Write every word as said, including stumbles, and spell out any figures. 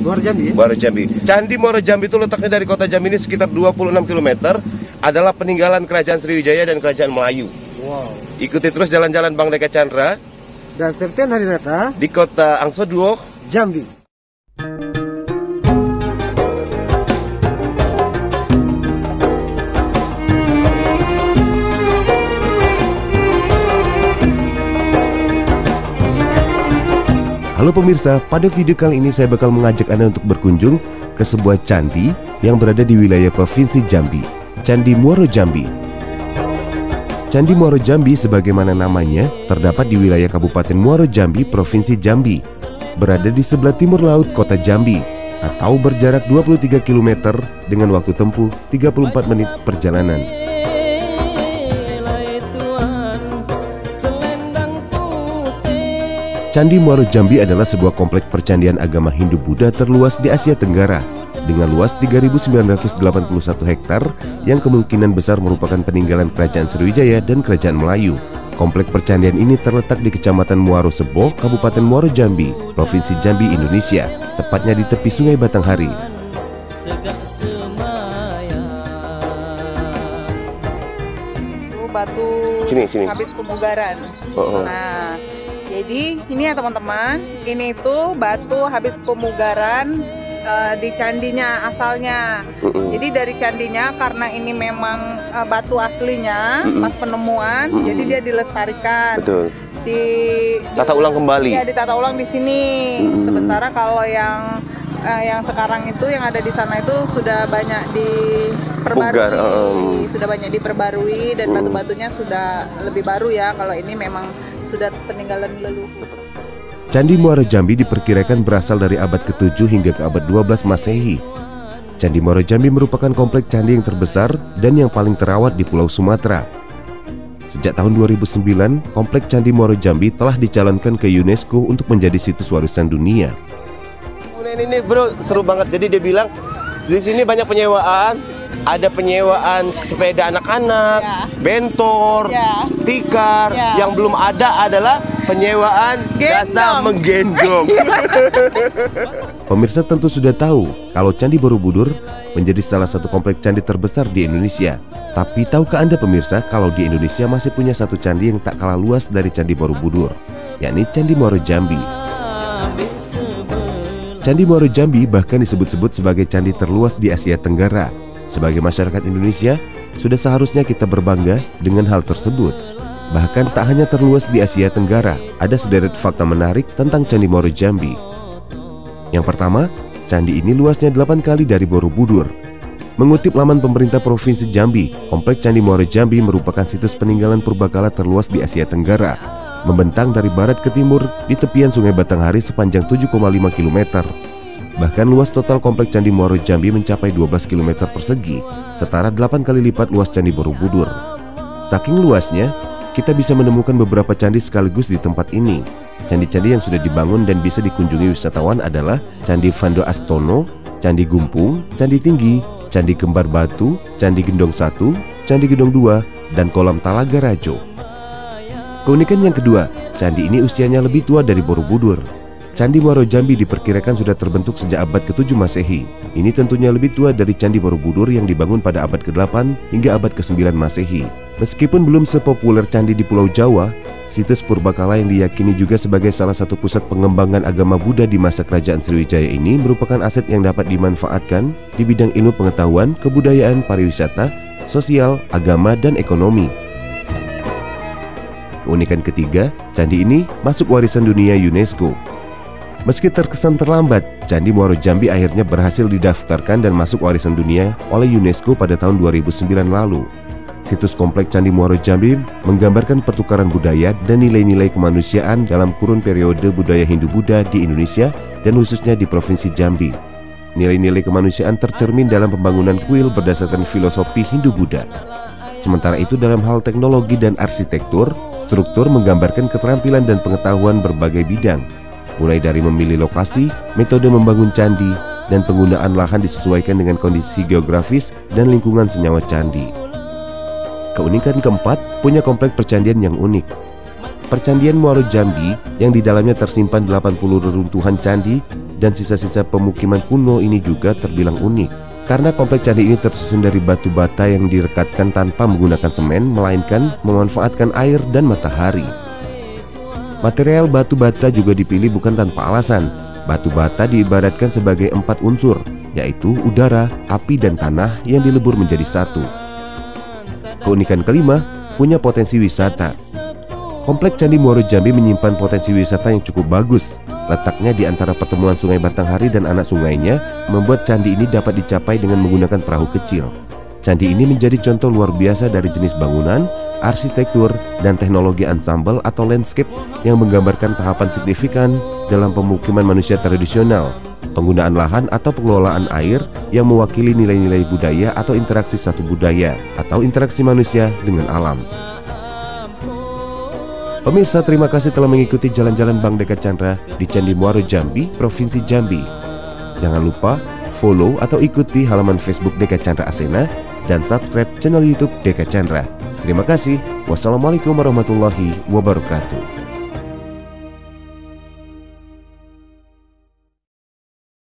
Muaro Jambi. Ya? Muaro Jambi. Candi Muaro Jambi itu letaknya dari kota Jambi ini sekitar dua puluh enam kilometer. Adalah peninggalan Kerajaan Sriwijaya dan Kerajaan Melayu. Wow. Ikuti terus jalan-jalan Bang Deka Chandra dan Septian Harinata di kota Angsoduo, Jambi. Halo pemirsa, pada video kali ini saya bakal mengajak Anda untuk berkunjung ke sebuah candi yang berada di wilayah Provinsi Jambi, Candi Muaro Jambi. Candi Muaro Jambi sebagaimana namanya terdapat di wilayah Kabupaten Muaro Jambi, Provinsi Jambi, berada di sebelah timur laut kota Jambi, atau berjarak dua puluh tiga kilometer dengan waktu tempuh tiga puluh empat menit perjalanan. Candi Muaro Jambi adalah sebuah kompleks percandian agama Hindu-Buddha terluas di Asia Tenggara dengan luas tiga ribu sembilan ratus delapan puluh satu hektar yang kemungkinan besar merupakan peninggalan Kerajaan Sriwijaya dan Kerajaan Melayu. Kompleks percandian ini terletak di Kecamatan Muaro Sebo, Kabupaten Muaro Jambi, Provinsi Jambi, Indonesia, tepatnya di tepi Sungai Batanghari. Batu sini, sini. Habis pemugaran. Oh, oh. Nah, jadi ini ya teman-teman, ini itu batu habis pemugaran uh, di candinya asalnya. Uh-uh. Jadi dari candinya karena ini memang uh, batu aslinya uh-uh. pas penemuan, uh-uh. jadi dia dilestarikan. Betul. Di tata ulang kembali. Iya, ditata ulang di sini. Uh-uh. Sementara kalau yang uh, yang sekarang itu yang ada di sana itu sudah banyak diperbarui, Bugar, um. sudah banyak diperbarui dan uh. batu-batunya sudah lebih baru ya. Kalau ini memang sudah peninggalan leluhur. Candi Muaro Jambi diperkirakan berasal dari abad ketujuh hingga ke abad dua belas Masehi. Candi Muaro Jambi merupakan kompleks candi yang terbesar dan yang paling terawat di Pulau Sumatera. Sejak tahun dua ribu sembilan, kompleks Candi Muaro Jambi telah dicalonkan ke UNESCO untuk menjadi situs warisan dunia. Ini, ini bro seru banget. Jadi dia bilang di sini banyak penyewaan. Ada penyewaan sepeda anak-anak, ya. bentor, ya. tikar. Ya. Yang belum ada adalah penyewaan jasa menggendong. Pemirsa tentu sudah tahu kalau Candi Borobudur menjadi salah satu kompleks candi terbesar di Indonesia. Tapi tahukah Anda pemirsa kalau di Indonesia masih punya satu candi yang tak kalah luas dari Candi Borobudur, yakni Candi Muaro Jambi. Candi Muaro Jambi bahkan disebut-sebut sebagai candi terluas di Asia Tenggara. Sebagai masyarakat Indonesia, sudah seharusnya kita berbangga dengan hal tersebut. Bahkan tak hanya terluas di Asia Tenggara, ada sederet fakta menarik tentang Candi Muaro Jambi. Yang pertama, candi ini luasnya delapan kali dari Borobudur. Mengutip laman pemerintah Provinsi Jambi, kompleks Candi Muaro Jambi merupakan situs peninggalan purbakala terluas di Asia Tenggara, membentang dari barat ke timur di tepian Sungai Batanghari sepanjang tujuh koma lima kilometer. Bahkan luas total kompleks Candi Muaro Jambi mencapai dua belas kilometer persegi, setara delapan kali lipat luas Candi Borobudur. Saking luasnya, kita bisa menemukan beberapa candi sekaligus di tempat ini. Candi-candi yang sudah dibangun dan bisa dikunjungi wisatawan adalah Candi Vando Astono, Candi Gumpung, Candi Tinggi, Candi Kembar Batu, Candi Gendong satu, Candi Gendong dua, dan Kolam Talaga Rajo. Keunikan yang kedua, candi ini usianya lebih tua dari Borobudur. Candi Muaro Jambi diperkirakan sudah terbentuk sejak abad ketujuh Masehi. Ini tentunya lebih tua dari Candi Borobudur yang dibangun pada abad kedelapan hingga abad kesembilan Masehi. Meskipun belum sepopuler candi di Pulau Jawa, situs purbakala yang diyakini juga sebagai salah satu pusat pengembangan agama Buddha di masa Kerajaan Sriwijaya ini merupakan aset yang dapat dimanfaatkan di bidang ilmu pengetahuan, kebudayaan, pariwisata, sosial, agama, dan ekonomi. Keunikan ketiga, candi ini masuk warisan dunia UNESCO. Meski terkesan terlambat, Candi Muaro Jambi akhirnya berhasil didaftarkan dan masuk warisan dunia oleh UNESCO pada tahun dua ribu sembilan lalu. Situs kompleks Candi Muaro Jambi menggambarkan pertukaran budaya dan nilai-nilai kemanusiaan dalam kurun periode budaya Hindu-Buddha di Indonesia dan khususnya di Provinsi Jambi. Nilai-nilai kemanusiaan tercermin dalam pembangunan kuil berdasarkan filosofi Hindu-Buddha. Sementara itu dalam hal teknologi dan arsitektur, struktur menggambarkan keterampilan dan pengetahuan berbagai bidang, mulai dari memilih lokasi, metode membangun candi, dan penggunaan lahan disesuaikan dengan kondisi geografis dan lingkungan senyawa candi. Keunikan keempat, punya kompleks percandian yang unik. Percandian Muaro Jambi yang di dalamnya tersimpan delapan puluh reruntuhan candi dan sisa-sisa pemukiman kuno ini juga terbilang unik. Karena kompleks candi ini tersusun dari batu bata yang direkatkan tanpa menggunakan semen, melainkan memanfaatkan air dan matahari. Material batu bata juga dipilih bukan tanpa alasan. Batu bata diibaratkan sebagai empat unsur, yaitu udara, api, dan tanah yang dilebur menjadi satu. Keunikan kelima, punya potensi wisata. Kompleks Candi Muaro Jambi menyimpan potensi wisata yang cukup bagus. Letaknya di antara pertemuan Sungai Batanghari dan anak sungainya membuat candi ini dapat dicapai dengan menggunakan perahu kecil. Candi ini menjadi contoh luar biasa dari jenis bangunan, arsitektur, dan teknologi ensemble atau landscape yang menggambarkan tahapan signifikan dalam pemukiman manusia tradisional, penggunaan lahan atau pengelolaan air yang mewakili nilai-nilai budaya atau interaksi satu budaya atau interaksi manusia dengan alam. Pemirsa, terima kasih telah mengikuti jalan-jalan Bang Deka Chandra di Candi Muaro Jambi, Provinsi Jambi. Jangan lupa follow atau ikuti halaman Facebook Deka Chandra Asena dan subscribe channel YouTube Deka Chandra. Terima kasih. Wassalamualaikum warahmatullahi wabarakatuh.